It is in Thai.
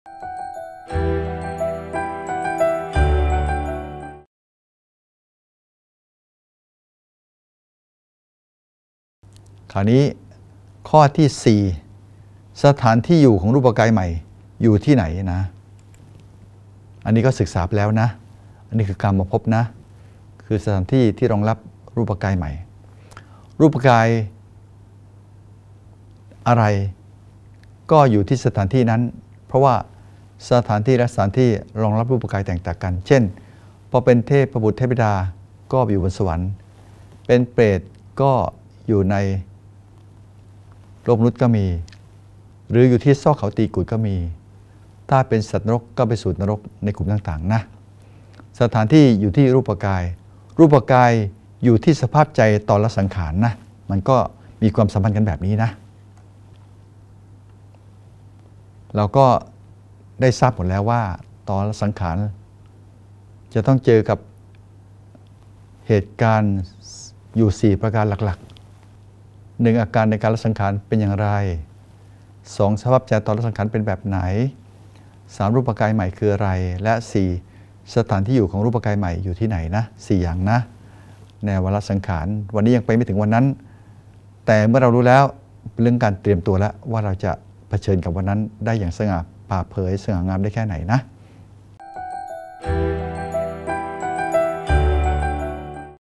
คราวนี้ข้อที่ 4 สถานที่อยู่ของรูปกายใหม่อยู่ที่ไหนนะอันนี้ก็ศึกษาไปแล้วนะอันนี้คือกามภพนะคือสถานที่ที่รองรับรูปกายใหม่รูปกายอะไรก็อยู่ที่สถานที่นั้นเพราะว่าสถานที่และสถานที่รองรับรูปกายแตกต่างกันเช่นพอเป็นเทพบุตรเทพธิดาก็อยู่บนสวรรค์เป็นเปรตก็อยู่ในโลกมนุษย์ก็มีหรืออยู่ที่ซอกเขาตีกุดก็มีถ้าเป็นสัตว์นรกก็ไปสู่นรกในกลุ่มต่างๆนะสถานที่อยู่ที่รูปกายรูปกายอยู่ที่สภาพใจตอนละสังขารนะมันก็มีความสัมพันธ์กันแบบนี้นะเราก็ได้ทราบหมดแล้วว่าตอนละสังขารจะต้องเจอกับเหตุการณ์อยู่4ประการหลักๆ1อาการในการละสังขารเป็นอย่างไร2สภาพใจตอนละสังขารเป็นแบบไหน3รูปกายใหม่คืออะไรและ4สถานที่อยู่ของรูปกายใหม่อยู่ที่ไหนนะ4อย่างนะในวาระสังขารวันนี้ยังไปไม่ถึงวันนั้นแต่เมื่อเรารู้แล้วเป็นเรื่องการเตรียมตัวแล้วว่าเราจะเผชิญกับวันนั้นได้อย่างสง่าผ่าเผยสง่างามได้แค่ไหนนะ